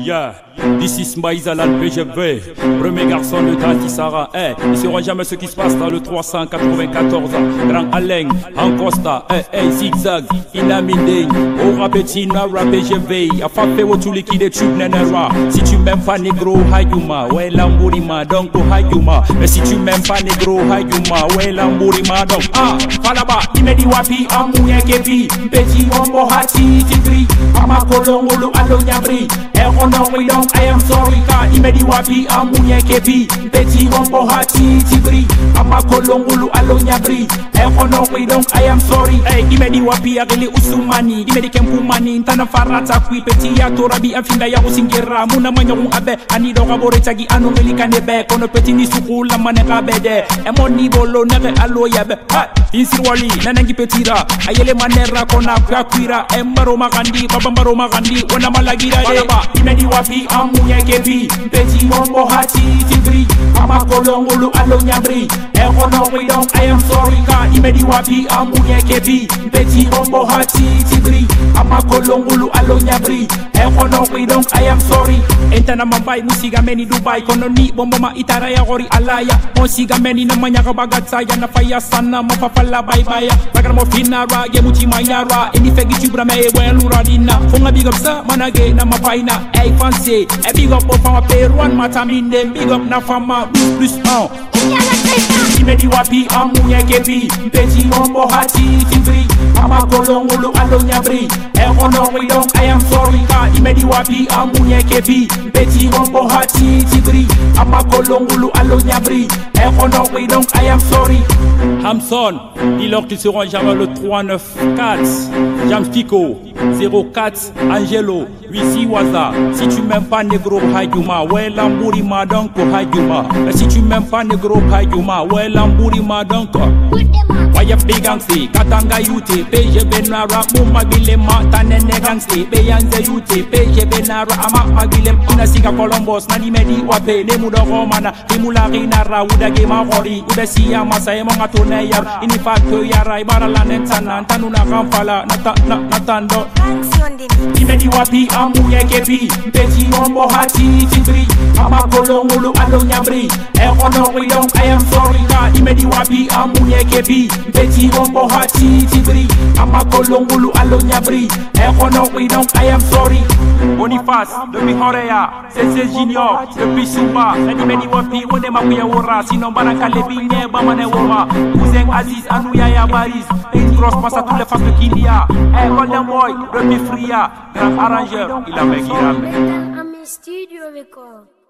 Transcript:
Yeah, this is Maïzalan PGV, premier garçon de Tati Sarah. Ils sauront jamais ce qui se passe dans le 394. Grand Alain, Ancosta, Zigzag, Inamindé, au rapetina, rap PGV. A fait au tout liquide tube nenera. Si tu m'aimes pas négro, hayuma, ouais lambourima, donc hayuma. Mais si tu m'aimes pas négro, hayuma, ouais lambourima, donc falaba, imedi wapi, amouye kepi, petit ombo hati, tigri, amakolongolo alo nyabri. We don't, I am sorry, ka imedi wapi amunye kebi Beti rombo hati tibri Ama kolongulu alo nyabri we don't, I am sorry imedi wapi agili usumani Imedi kempumani Ntana farata kui peti ya torabi Afinda ya usingira Muna manyong abe Anido kabore tagi anu milika nebe Kono peti ni sukula maneka bede Emoni bolo nege alo yabe Insirwali nanangi petira Ayele manera kona kwa kwira Embaro magandi babambaro magandi Wana malagira de imedi wapi amunye kebi Peti ombo hati tibri Ama kolongulu alo nyabri we don't, I am sorry ka imedi wapi amunye kebi Peti ombo hati tibri Ama kolongulu alo nyabri we don't, I am sorry Entana mambai musiga meni Dubai Kono ni bombo ma itara ya gori alaya Musiga meni na manyaka bagataya Na faya sana mafafala baibaya Bagara mo finara ye muti mayara Eni fegi tubra me lura dina Fonga big up sa manage na mapaina Hey fancy, a big up of our pay one mataminde Big up na fama plus imedi wapi amunye kebi Peti ombo hati tibri Ama kolongulu alo nyabri we don't, I am sorry ka imedi wapi amunye kebi Peti ombo hati tibri Ama kolongulu alo nyabri we don't, I am sorry Hamson, dis-leur qu'ils seront jamais le 394 James Pico 04 Angelo 8 Waza. Si tu m'aimes pas négro hayuma ouais lambourima donc hayuma. Mais si tu m'aimes pas négro hayuma ouais lambourima donc Waya bigangsi katanga yute PGB nara muma bilema tanene gangsi beyanze yute PGB nara ama magilem inasiga Columbus nani medi wape ne muda romana timulari nara udage mahori udasiya masaye monga toneya ini fakto yara ibara lanentana tanuna kampala natando imedi wapi amunye kebi Peti ombo hati tibri Ama kolongulu alo nyabri we don't, I am sorry ka imedi wapi amunye kebi Peti ombo hati tibri Ama kolongulu alo nyabri we don't, I am sorry Boniface, depuis Horea, CC Junior, depuis Sumba imedi wapi wone makuya wora Sinon baraka lebine bamane woma Cousin Aziz Anouya ya Baris Une grosse passe à toutes les faces de Kindia Golden Boy, depuis Fria Grand arrangeur, il a fait Giram Studio record.